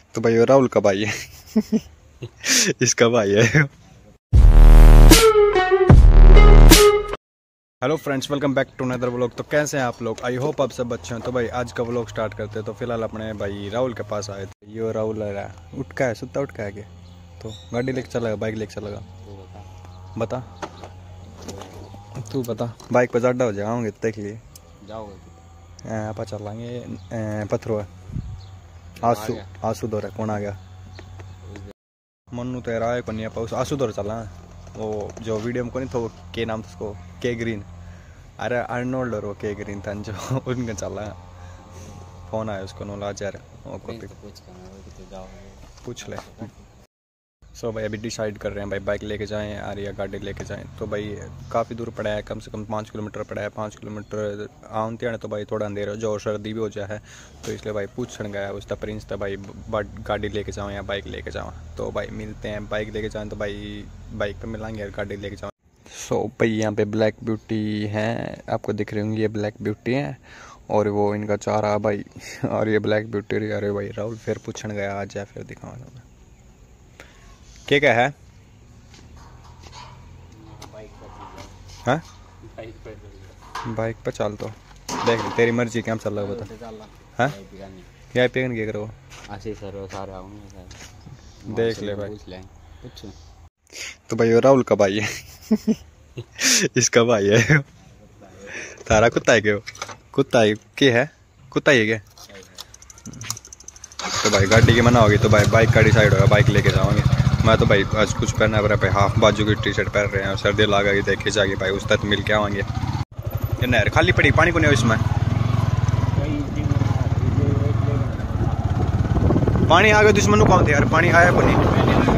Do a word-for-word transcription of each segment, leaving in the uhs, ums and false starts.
तो भाई राहुल का भाई है इसका भाई है। Hello friends, welcome back to another vlog. तो कैसे हैं आप लोग? आई होप आप सब अच्छे हैं। तो भाई आज का व्लॉग स्टार्ट करते हैं। तो फिलहाल अपने भाई राहुल के पास आए थे। ये राहुल है, उठ का है, सुत्ता उठ का है क्या? तो गाड़ी लेके चलेगा, बाइक लेके चलेगा? बता तू बता। बाइक पर ज़्यादा हो जाए आओगे तो देख लिए जाओगे आप चलाएंगे पत्थरों आंसू आंसू दौर है। कौन आ गया? मनु तो यार को नहीं आप आंसू दौर चला। वो जो वीडियो में को नहीं था वो के नाम था उसको, के ग्रीन। अरे अर्नोल्ड और वो के ग्रीन था जो उनका चला। फोन आया उसको नोला यार पूछ ले। सो so भाई अभी डिसाइड कर रहे हैं भाई बाइक लेके जाएं यार या गाड़ी लेके जाएं। तो भाई काफ़ी दूर पड़ा है, कम से कम पाँच किलोमीटर पड़ा है। पाँच किलोमीटर आते हैं तो भाई थोड़ा अंधेरा जो सर्दी भी हो जाए है, तो इसलिए भाई पूछने गया उसका प्रिंस था भाई गाड़ी लेके जाऊँ या बाइक लेके जाऊँ। तो भाई मिलते हैं, बाइक लेके जाएँ तो भाई बाइक पे मिलेंगे यार गाड़ी लेके जाऊँ। सो so, भाई यहाँ पे ब्लैक ब्यूटी हैं, आपको दिख रही होंगी, ये ब्लैक ब्यूटी हैं और वो इनका चारा भाई। और ये ब्लैक ब्यूटी अरे भाई राहुल फिर पूछने गया आज या फिर दिखाऊंगा क्या क्या है? हाँ बाइक पर चल तो देख ले, तेरी मर्जी क्या चल रहा है बता। हाँ क्या पेगन क्या करो देख ले भाई। तो भाई वो राहुल का भाई है इसका भाई है। तारा कुत्ता है क्या? कुत्ता है क्या है? कुत्ता ही है क्या? तो भाई गाड़ी की मना होगी तो भाई बाइक का डिसाइड होगा, बाइक लेके जाओगे। मैं तो भाई आज कुछ पहना है भाई, हाफ बाजू की टी शर्ट पहन रहे हैं और सर्दी लगा के देखे जाके भाई उस तक मिल के आवाएंगे। ये नहर खाली पड़ी, पानी को नहीं हो इसमें? पानी आ गया दुश्मन कौन थे यार? पानी आया को नहीं?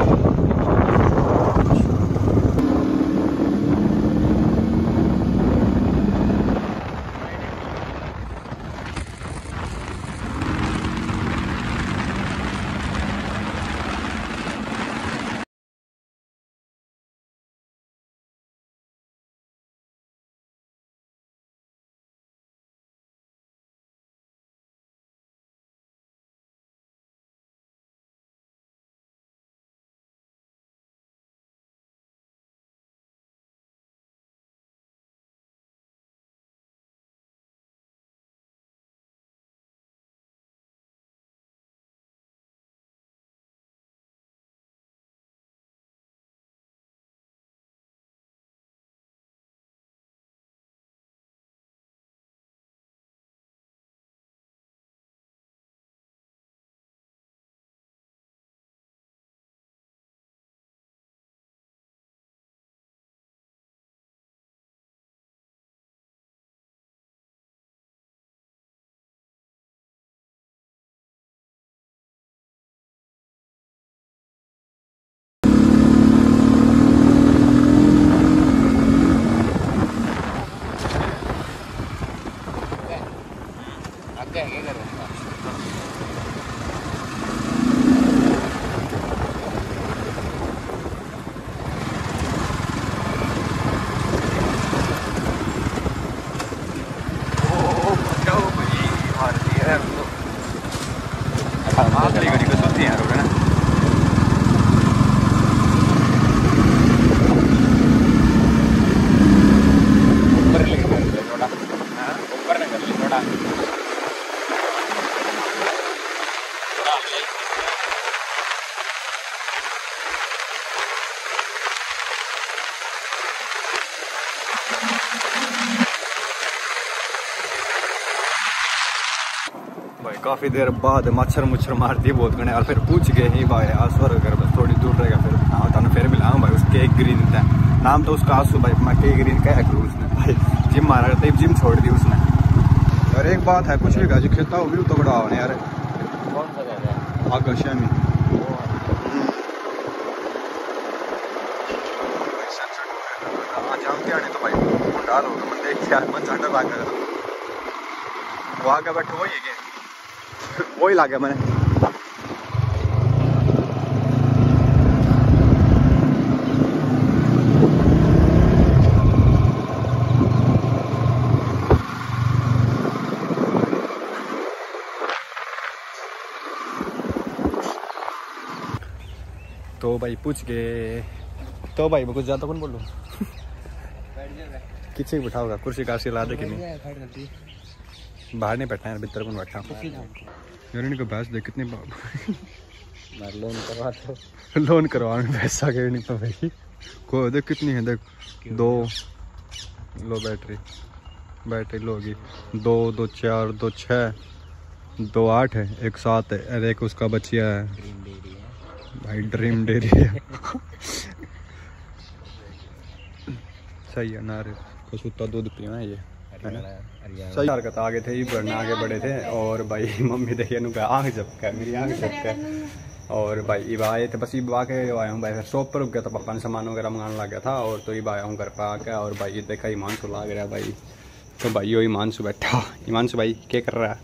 आखिरी घड़ी को सोचती हैं रोक ना। ऊपर लेके कर ले थोड़ा, हां ऊपर ना कर ले थोड़ा भाई। काफ़ी देर बाद मच्छर मुच्छर मारती बहुत गणे और फिर पूछ गए ही भाई आसवर अगर बस थोड़ी दूर रहेगा फिर हाँ तो फिर मिलाऊँ भाई। उसके एक ग्रीन था नाम तो उसका आंसू भाई, मैं के ग्रीन क्या करूँ उसने भाई। जिम मारा करता है, जिम छोड़ दी उसने। और एक बात है कुछ भी गाजी खेलता हूँ व्यू तो बड़ा होने यार। कौन सा जगह है? आगे शमी जानते आने तो भाई डाल होगा मैं देख यार मन चाटा बात कर वो आगे बैठे वही है वही ला गया मैंने। तो भाई पूछ गए तो भाई मैं कुछ ज़्यादा कौन बोलूँ किसी को बिठाओगा कुर्सी कारसी ला दे कि नहीं बाहर नहीं बैठना है भीतर कौन बैठा यार इनको भैंस देख कितनी लोन करवा दो लोन करवाने पैसा के नहीं तो भाई को देख कितनी है देख दो लो बैटरी बैटरी लो होगी दो दो चार दो छः दो आठ है एक सात है अरे एक उसका बचिया है भाई ड्रीम डेरी है सही है ना रे कुछ दूध पियो है ये सही हरकत आगे थे ये बढ़ना आगे बढ़े थे और भाई मम्मी देखिए नुका आँख झपका है मेरी आँख झपका है और भाई इब आए थे बस इब आके आया हूँ भाई फिर शॉप पर रुक गया था पापा ने सामान वगैरह मंगाने लग गया था और तो इब आया हूँ घर पर आके और भाई ये देखा हिमांशु लाग रहा भाई तो भाई यो हिमांशु बैठा हिमांशु भाई क्या कर रहा है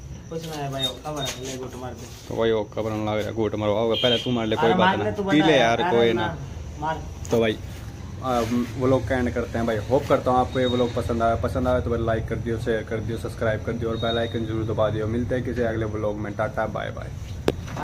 तो वही ओका बनने लग रहा घूट मरवाओगे पहले तू मार ले कोई बात ना पी ले यार कोई ना तो भाई वो लोग का एंड करते हैं भाई होप करता हूँ आपको ये वो लोग पसंद आया पसंद आया तो भाई लाइक कर दियो शेयर कर दियो सब्सक्राइब कर दियो और बेल आइकन जरूर दबा दियो मिलते हैं किसी अगले व्लॉग में टाटा बाय बाय।